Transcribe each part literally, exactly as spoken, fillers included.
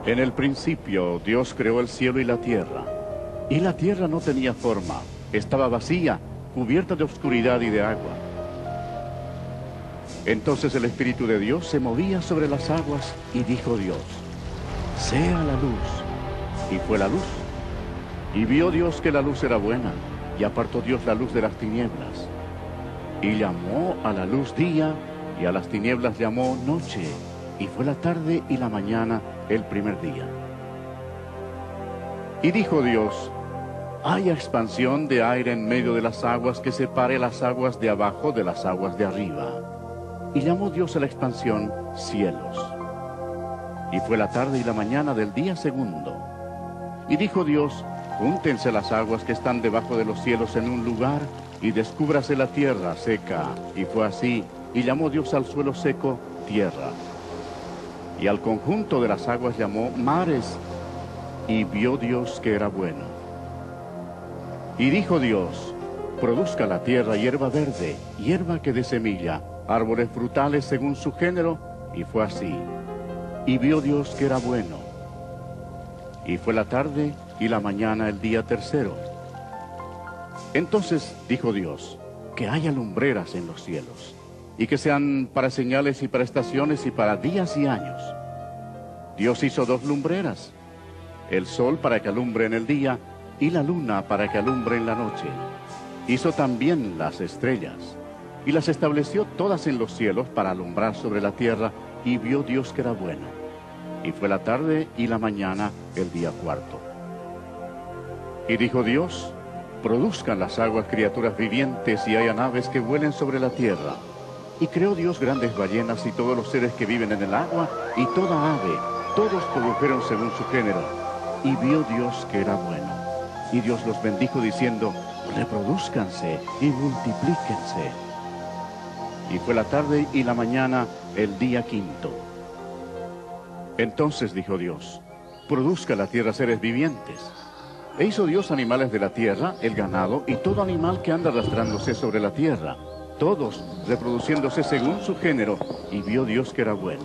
En el principio, Dios creó el cielo y la tierra. Y la tierra no tenía forma, estaba vacía, cubierta de oscuridad y de agua. Entonces el Espíritu de Dios se movía sobre las aguas y dijo Dios: sea la luz. Y fue la luz. Y vio Dios que la luz era buena, y apartó Dios la luz de las tinieblas. Y llamó a la luz día, y a las tinieblas llamó noche. Y fue la tarde y la mañana el primer día. Y dijo Dios: haya expansión de aire en medio de las aguas que separe las aguas de abajo de las aguas de arriba. Y llamó Dios a la expansión cielos. Y fue la tarde y la mañana del día segundo. Y dijo Dios: júntense las aguas que están debajo de los cielos en un lugar, y descúbrase la tierra seca. Y fue así, y llamó Dios al suelo seco tierra. Y al conjunto de las aguas llamó mares, y vio Dios que era bueno. Y dijo Dios: produzca la tierra hierba verde, hierba que dé semilla, árboles frutales según su género, y fue así. Y vio Dios que era bueno. Y fue la tarde y la mañana el día tercero. Entonces dijo Dios: que haya lumbreras en los cielos, y que sean para señales y para estaciones y para días y años. Dios hizo dos lumbreras, el sol para que alumbre en el día, y la luna para que alumbre en la noche. Hizo también las estrellas, y las estableció todas en los cielos para alumbrar sobre la tierra, y vio Dios que era bueno. Y fue la tarde y la mañana el día cuarto. Y dijo Dios: produzcan las aguas criaturas vivientes, y haya aves que vuelen sobre la tierra. Y creó Dios grandes ballenas y todos los seres que viven en el agua, y toda ave, todos produjeron según su género. Y vio Dios que era bueno. Y Dios los bendijo diciendo: reproduzcanse y multiplíquense. Y fue la tarde y la mañana el día quinto. Entonces dijo Dios: produzca la tierra seres vivientes. E hizo Dios animales de la tierra, el ganado y todo animal que anda arrastrándose sobre la tierra, todos reproduciéndose según su género. Y vio Dios que era bueno.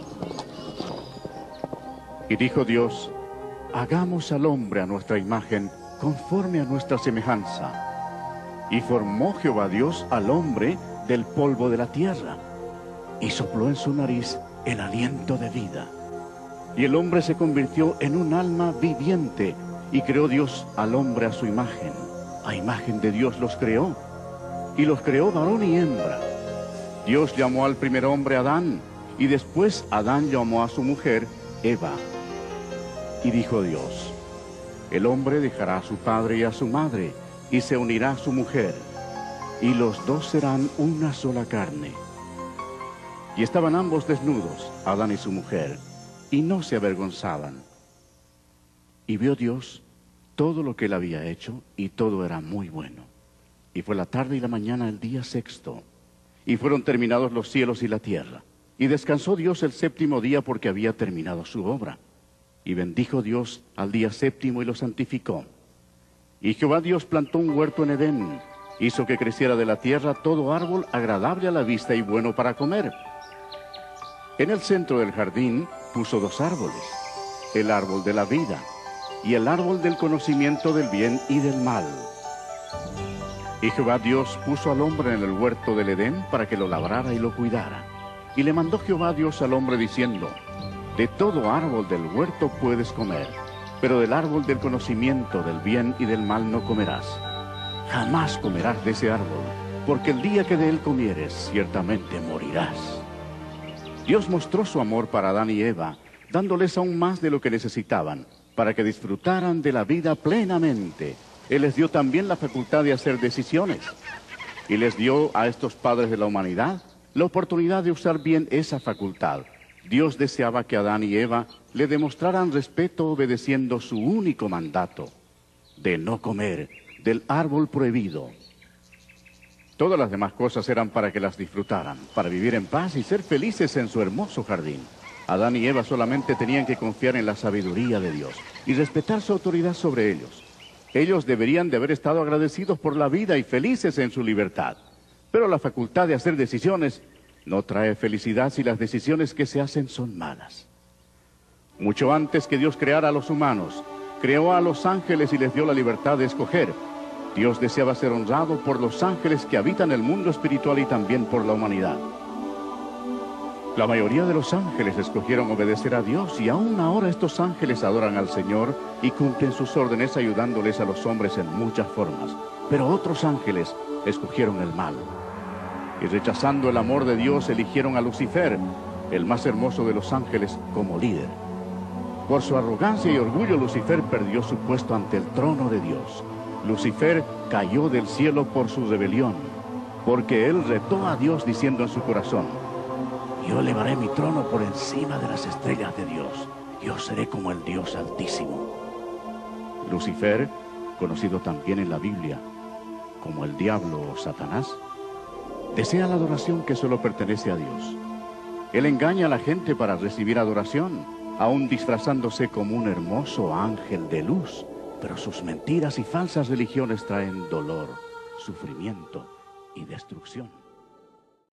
Y dijo Dios: hagamos al hombre a nuestra imagen, conforme a nuestra semejanza. Y formó Jehová Dios al hombre del polvo de la tierra, y sopló en su nariz el aliento de vida. Y el hombre se convirtió en un alma viviente, y creó Dios al hombre a su imagen. A imagen de Dios los creó, y los creó varón y hembra. Dios llamó al primer hombre Adán, y después Adán llamó a su mujer Eva. Y dijo Dios: el hombre dejará a su padre y a su madre, y se unirá a su mujer, y los dos serán una sola carne. Y estaban ambos desnudos, Adán y su mujer, y no se avergonzaban. Y vio Dios todo lo que él había hecho, y todo era muy bueno. Y fue la tarde y la mañana el día sexto. Y fueron terminados los cielos y la tierra. Y descansó Dios el séptimo día, porque había terminado su obra. Y bendijo Dios al día séptimo y lo santificó. Y Jehová Dios plantó un huerto en Edén. Hizo que creciera de la tierra todo árbol agradable a la vista y bueno para comer. En el centro del jardín puso dos árboles: el árbol de la vida y el árbol del conocimiento del bien y del mal. Y Jehová Dios puso al hombre en el huerto del Edén para que lo labrara y lo cuidara. Y le mandó Jehová Dios al hombre diciendo: de todo árbol del huerto puedes comer, pero del árbol del conocimiento del bien y del mal no comerás. Jamás comerás de ese árbol, porque el día que de él comieres, ciertamente morirás. Dios mostró su amor para Adán y Eva, dándoles aún más de lo que necesitaban, para que disfrutaran de la vida plenamente. Él les dio también la facultad de hacer decisiones, y les dio a estos padres de la humanidad la oportunidad de usar bien esa facultad. Dios deseaba que Adán y Eva le demostraran respeto obedeciendo su único mandato, de no comer del árbol prohibido. Todas las demás cosas eran para que las disfrutaran, para vivir en paz y ser felices en su hermoso jardín. Adán y Eva solamente tenían que confiar en la sabiduría de Dios y respetar su autoridad sobre ellos. Ellos deberían de haber estado agradecidos por la vida y felices en su libertad. Pero la facultad de hacer decisiones no trae felicidad si las decisiones que se hacen son malas. Mucho antes que Dios creara a los humanos, creó a los ángeles y les dio la libertad de escoger. Dios deseaba ser honrado por los ángeles que habitan el mundo espiritual y también por la humanidad. La mayoría de los ángeles escogieron obedecer a Dios y aún ahora estos ángeles adoran al Señor y cumplen sus órdenes ayudándoles a los hombres en muchas formas. Pero otros ángeles escogieron el mal y rechazando el amor de Dios eligieron a Lucifer, el más hermoso de los ángeles, como líder. Por su arrogancia y orgullo, Lucifer perdió su puesto ante el trono de Dios. Lucifer cayó del cielo por su rebelión, porque él retó a Dios diciendo en su corazón: yo elevaré mi trono por encima de las estrellas de Dios. Yo seré como el Dios Altísimo. Lucifer, conocido también en la Biblia como el diablo o Satanás, desea la adoración que solo pertenece a Dios. Él engaña a la gente para recibir adoración, aún disfrazándose como un hermoso ángel de luz. Pero sus mentiras y falsas religiones traen dolor, sufrimiento y destrucción.